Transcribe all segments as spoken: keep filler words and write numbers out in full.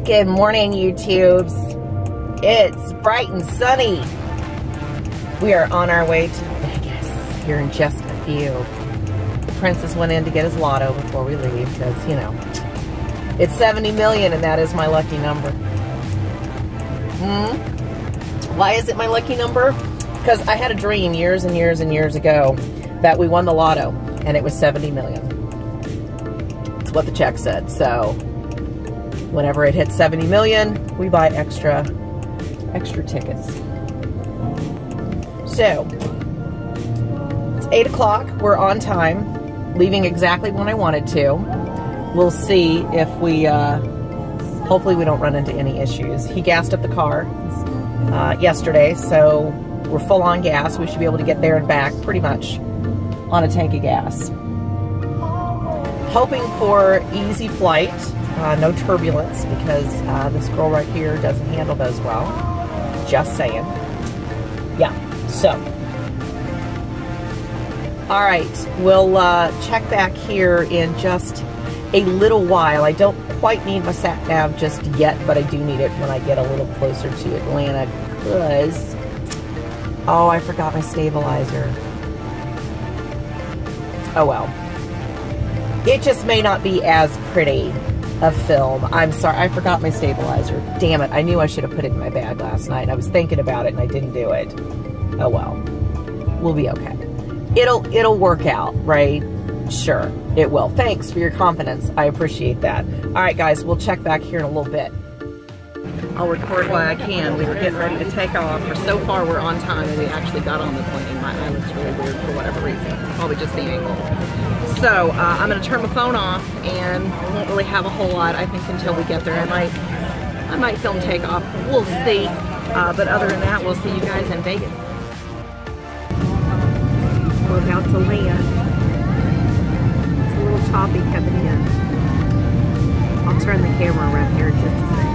Good morning, YouTubes. It's bright and sunny. We are on our way to Vegas here in just a few. The princess went in to get his lotto before we leave because, you know, it's seventy million and that is my lucky number. Hmm? Why is it my lucky number? Because I had a dream years and years and years ago that we won the lotto and it was seventy million. That's what the check said. So whenever it hits seventy million, we buy extra, extra tickets. So, it's eight o'clock, we're on time, leaving exactly when I wanted to. We'll see if we, uh, hopefully we don't run into any issues. He gassed up the car uh, yesterday, so we're full on gas. We should be able to get there and back pretty much on a tank of gas. Hoping for easy flight. Uh, no turbulence because uh, this girl right here doesn't handle those well. Just saying. Yeah, so. All right, we'll uh, check back here in just a little while. I don't quite need my sat nav just yet, but I do need it when I get a little closer to Atlanta because, oh, I forgot my stabilizer. Oh well. It just may not be as pretty of film. I'm sorry, I forgot my stabilizer. Damn it, I knew I should have put it in my bag last night. I was thinking about it and I didn't do it. Oh well, we'll be okay. It'll, it'll work out, right? Sure, it will. Thanks for your confidence. I appreciate that. All right, guys, we'll check back here in a little bit. I'll record while I can. We were getting ready to take off. For so far, we're on time and we actually got on the plane. My eye looks really weird for whatever reason. It's probably just the angle. So uh, I'm going to turn my phone off and won't really have a whole lot, I think, until we get there. I might, I might film takeoff. We'll see. Uh, but other than that, we'll see you guys in Vegas. We're about to land. It's a little choppy coming in. I'll turn the camera around here in just a second.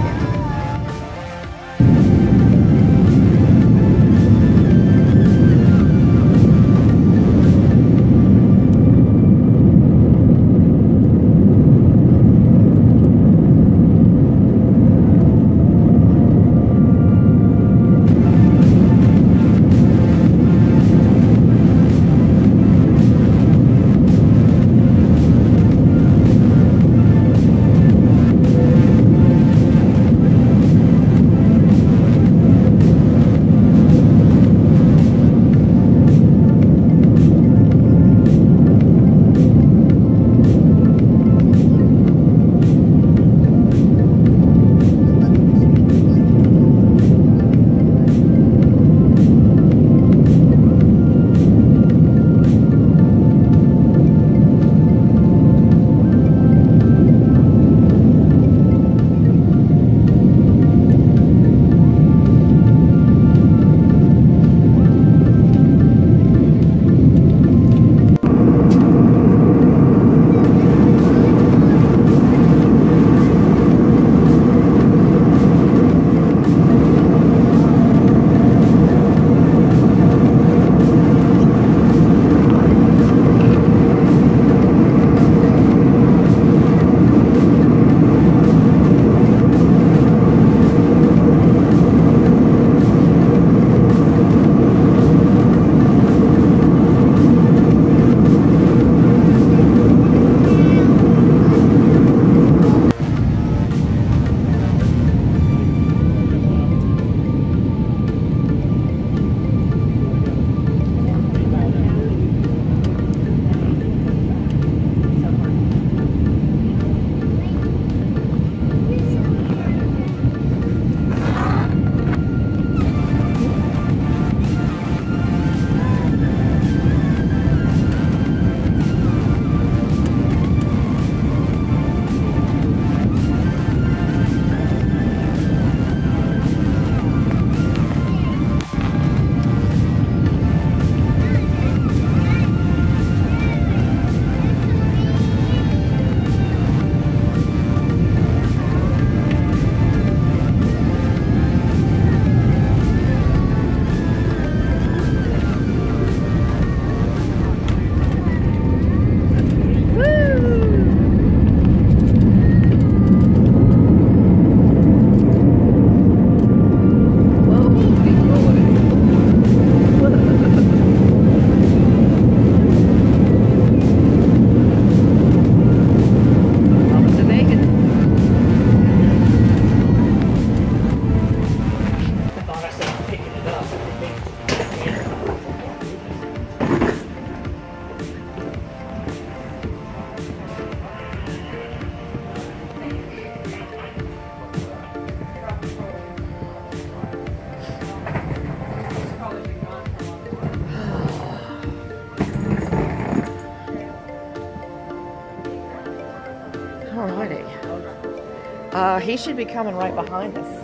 Alrighty. Uh, he should be coming right behind us.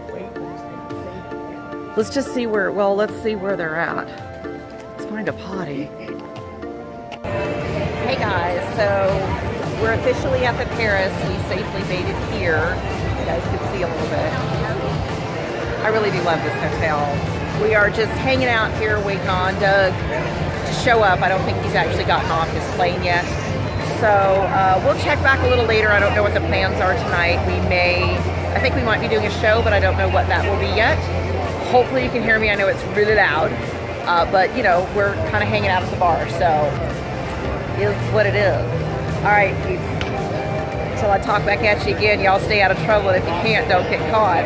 Let's just see where, well, let's see where they're at. Let's find a potty. Hey guys, so we're officially at the Paris. We safely made it here. You guys can see a little bit. I really do love this hotel. We are just hanging out here waiting on Doug to show up. I don't think he's actually gotten off his plane yet. So uh, we'll check back a little later. I don't know what the plans are tonight. We may, I think we might be doing a show, but I don't know what that will be yet. Hopefully you can hear me. I know it's really loud, uh, but you know, we're kind of hanging out at the bar, so is what it is. All right, until I talk back at you again, y'all stay out of trouble, and if you can't, don't get caught.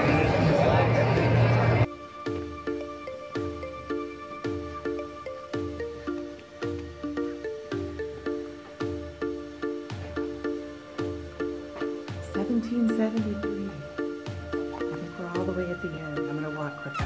seventeen seventy-three. I think we're all the way at the end. I'm gonna walk quicker.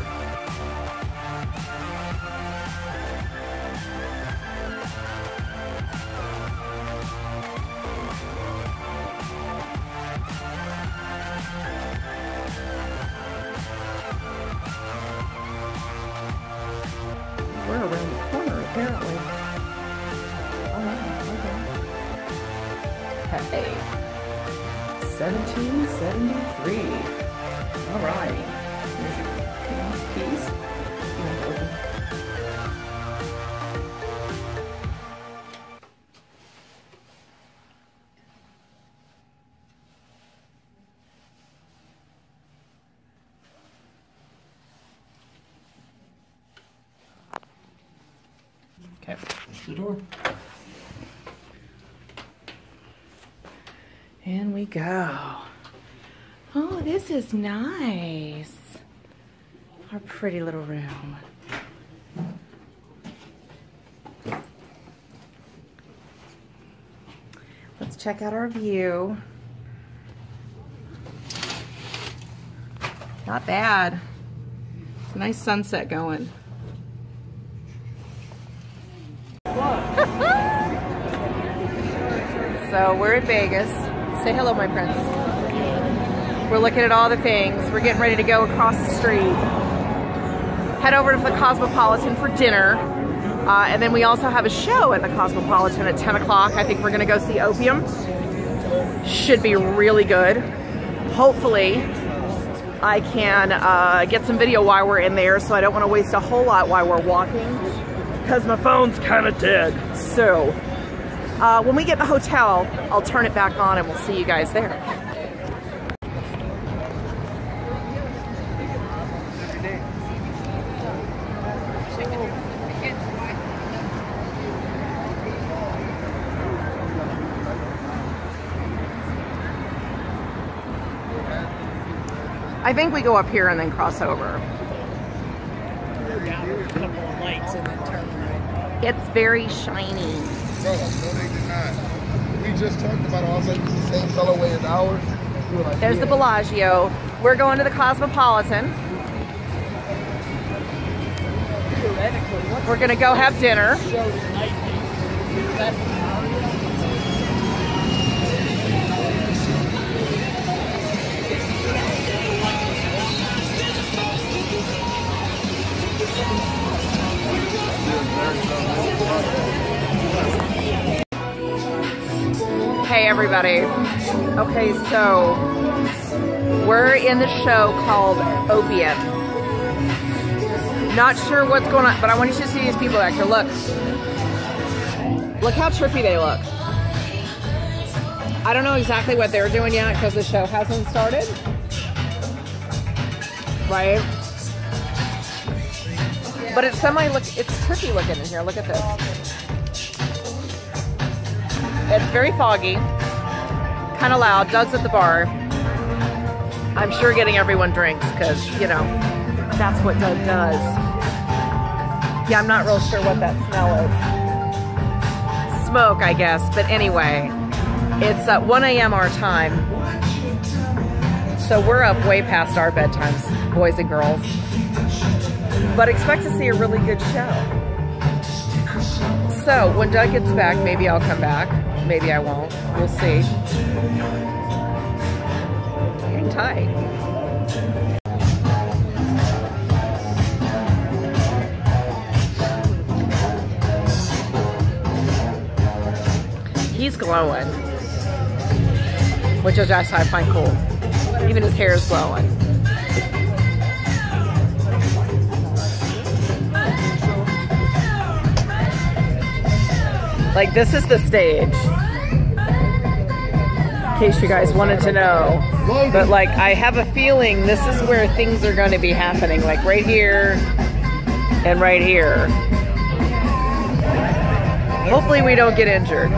We're around the corner, apparently. Oh, okay. Hey. seventeen seventy-three. All right. Here's your keys. You want to open? Okay. The door. In we go. Oh, this is nice. Our pretty little room. Let's check out our view. Not bad. It's a nice sunset going. So we're in Vegas. Say hello, my prince. We're looking at all the things. We're getting ready to go across the street. Head over to the Cosmopolitan for dinner. Uh, and then we also have a show at the Cosmopolitan at ten o'clock. I think we're gonna go see Opium. Should be really good. Hopefully, I can uh, get some video while we're in there, so I don't wanna waste a whole lot while we're walking, because my phone's kinda dead. So, uh, when we get in the hotel, I'll turn it back on and we'll see you guys there. I think we go up here and then cross over. Down a couple of lights and then turn right. It's very shiny. No, no, they did not. We just talked about it. I was like, it's the same colorway as ours. We like, There's yeah. the Bellagio. We're going to the Cosmopolitan. We're gonna go have dinner. Hey everybody. Okay, so we're in the show called Opium. Not sure what's going on, but I want you to see these people back here. Look. Look how trippy they look. I don't know exactly what they're doing yet because the show hasn't started. Right? But it's semi look it's trippy looking in here. Look at this. It's very foggy, kind of loud. Doug's at the bar. I'm sure getting everyone drinks because, you know, that's what Doug does. Yeah, I'm not real sure what that smell is. Smoke, I guess. But anyway, it's uh, one A M our time. So we're up way past our bedtimes, boys and girls. But expect to see a really good show. So when Doug gets back, maybe I'll come back. Maybe I won't. We'll see. You're tight. He's glowing, which is just I find cool. Even his hair is glowing. Like, this is the stage. In case you guys wanted to know. But like, I have a feeling this is where things are going to be happening. Like right here and right here. Hopefully we don't get injured.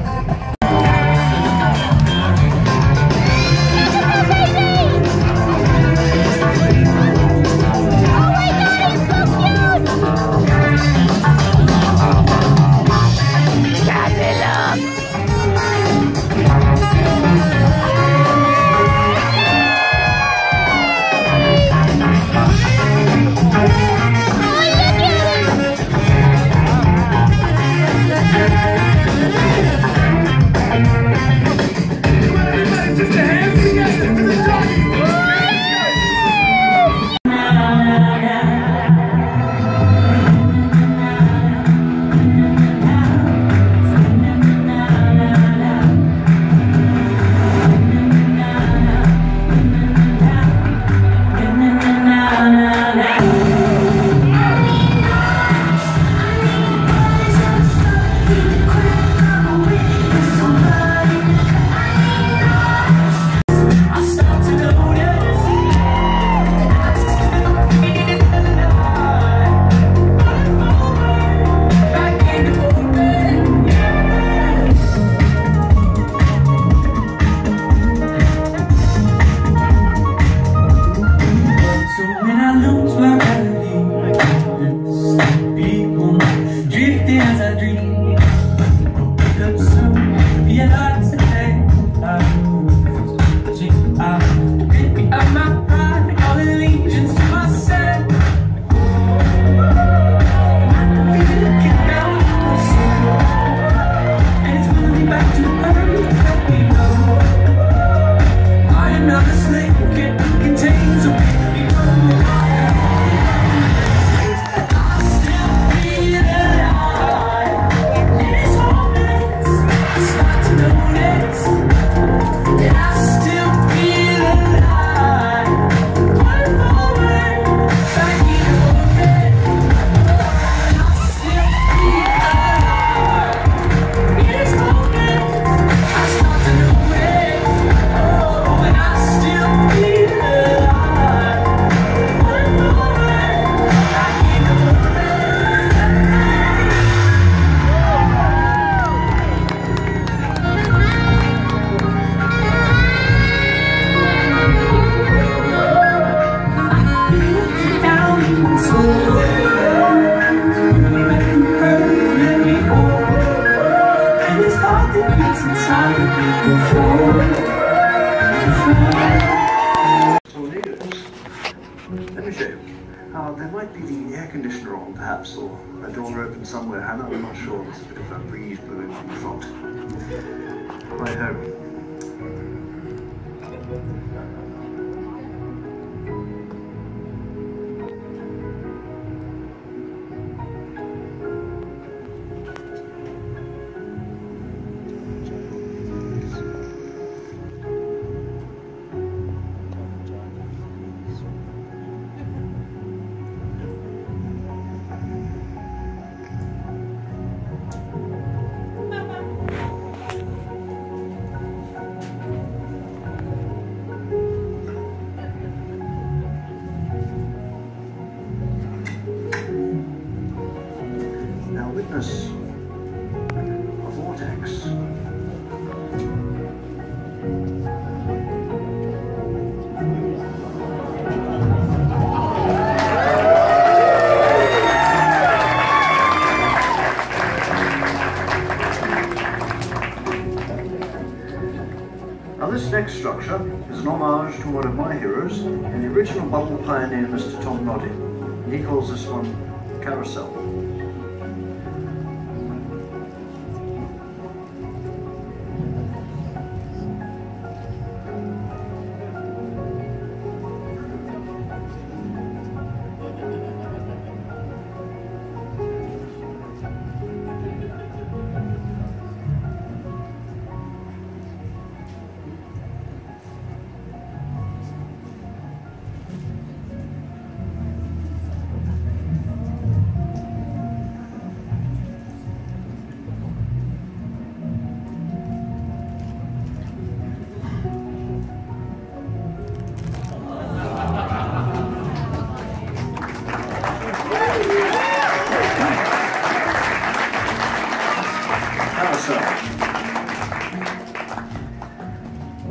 Let me show you. Uh, there might be the air conditioner on, perhaps, or a door open somewhere. Hannah, I'm not sure. There's a bit of a breeze blowing from the front. Right home. Witness a vortex. Now this next structure is an homage to one of my heroes and the original bubble pioneer, Mister Tom Noddy. And he calls this one Carousel.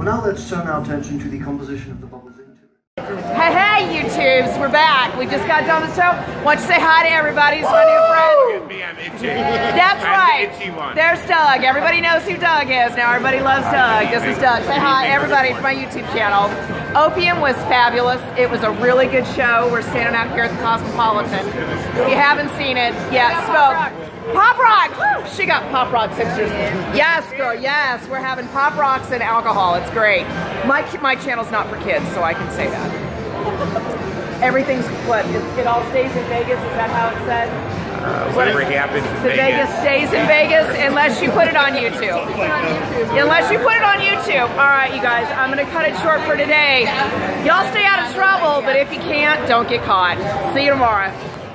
now let's turn our attention to the composition of the bubbles into it. Hey, hey, YouTubes, we're back. We just got done with the show. Why don't you say hi to everybody? It's my new friend. Me, I'm itchy. That's I'm right. The itchy one. There's Doug. Everybody knows who Doug is now. Everybody loves Doug. This is Doug. Say hi, everybody, to my YouTube channel. Opium was fabulous. It was a really good show. We're standing out here at the Cosmopolitan. If you haven't seen it yet, smoke. Pop Rocks! Woo! She got Pop Rock Sixers. Yes, girl, yes. We're having Pop Rocks and alcohol. It's great. My my channel's not for kids, so I can say that. Everything's what? It, it all stays in Vegas? Is that how it's said? Uh, whatever happens in The Vegas. Vegas stays in Vegas unless you put it on YouTube. Unless you put it on YouTube. All right, you guys, I'm going to cut it short for today. Y'all stay out of trouble, but if you can't, don't get caught. See you tomorrow.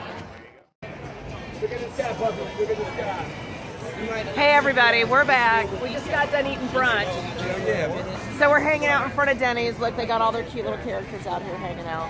Hey everybody, we're back. We just got done eating brunch. So we're hanging out in front of Denny's. Look, they got all their cute little characters out here hanging out.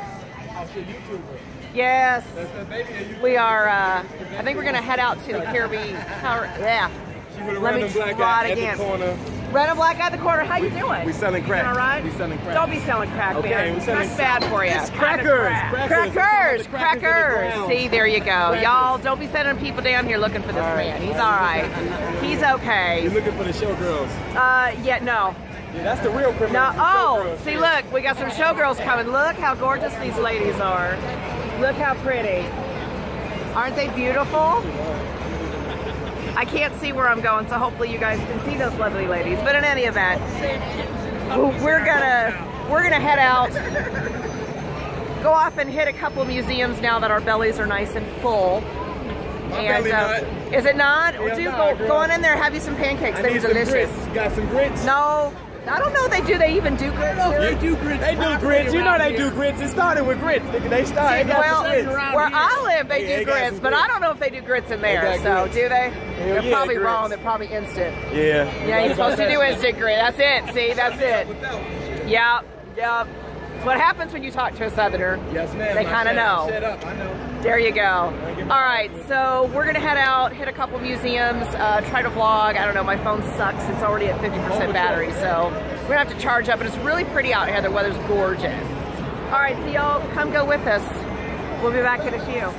Yes. We are, uh, I think we're going to head out to the Caribbean. Yeah. Let me try it again. Random black guy at the corner. How you doing? We selling crack. You all right? We selling crack. Don't be selling crack, okay, man. we selling That's bad for you. It's crackers. Crackers. Crackers. Crackers. See, there you go. Y'all, don't be sending people down here looking for this all right. man. He's all right. He's okay. You're looking for the showgirls. Uh, yeah, no. Yeah, that's the real criminal. No. Oh, see, look, we got some showgirls coming. Look how gorgeous these ladies are. Look how pretty. Aren't they beautiful? I can't see where I'm going, so hopefully you guys can see those lovely ladies. But in any event, we're gonna we're gonna head out, go off and hit a couple museums now that our bellies are nice and full. My and belly uh, nut. Is it not? Yeah, Dude, nah, go, go on in there, have you some pancakes. I They're need delicious. some grits. Got some grits? No, I don't know if they do. They even do grits. They do grits. They do grits. You know they do grits. It started with grits. They started. Well, grits. where I live, they Yeah, do they got grits, some but grits. I don't know if they do grits in there. They got So, grits. do they? They're yeah, probably grits. wrong. They're probably instant. Yeah. Yeah, you're supposed to do instant grit. That's it. See, that's it. Yep, yep. It's what happens when you talk to a Southerner. Yes, ma'am. They kind of know. Shut up. I know. There you go. All right, so we're gonna head out, hit a couple museums, uh, try to vlog. I don't know, my phone sucks. It's already at fifty percent battery, so we're gonna have to charge up. But it's really pretty out here. The weather's gorgeous. All right, so y'all come go with us. We'll be back in a few.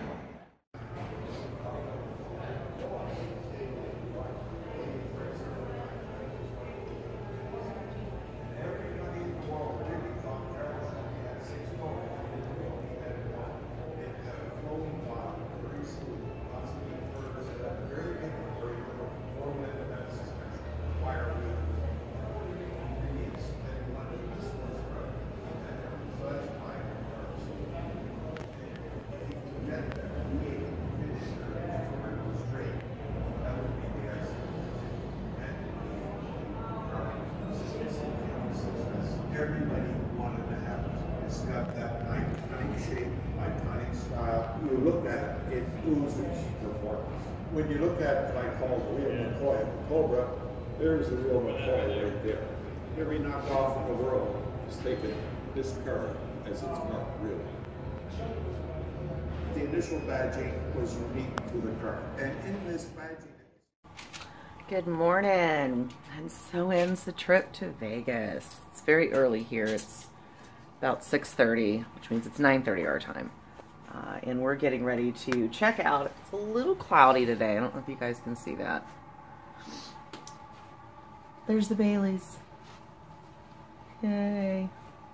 Everybody wanted to have it. It's got that iconic shape, iconic style. You look at it, it oozes performance. When you look at it, like called the real McCoy, Cobra, there's the real McCoy right there. Every knockoff in the world has taken this car as its mark, really. The initial badging was unique to the car. And in this badging, Good morning, and so ends the trip to Vegas. It's very early here. It's about six thirty, which means it's nine thirty our time. Uh, and we're getting ready to check out. It's a little cloudy today. I don't know if you guys can see that. There's the Baileys. Yay.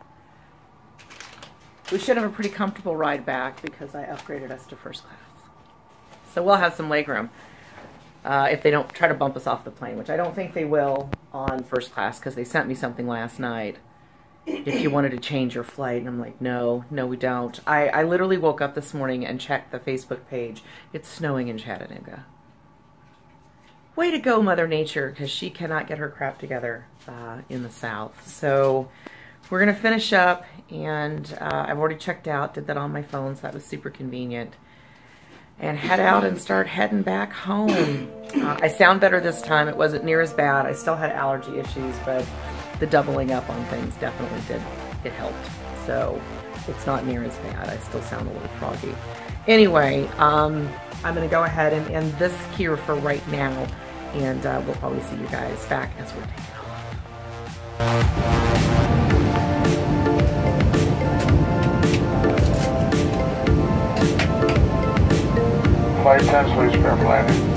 We should have a pretty comfortable ride back because I upgraded us to first class. So we'll have some legroom. Uh, if they don't try to bump us off the plane, which I don't think they will on first class, because they sent me something last night. If you wanted to change your flight, and I'm like, no, no, we don't. I, I literally woke up this morning and checked the Facebook page. It's snowing in Chattanooga. Way to go, Mother Nature, because she cannot get her crap together uh, in the South. So we're going to finish up, and uh, I've already checked out, did that on my phone, so that was super convenient. And head out and start heading back home. Uh, I sound better this time. It wasn't near as bad. I still had allergy issues, but the doubling up on things definitely did, it helped. So it's not near as bad. I still sound a little froggy. Anyway, um, I'm going to go ahead and end this here for right now. And uh, we'll probably see you guys back as we're taking off. Flight ten, please, for landing.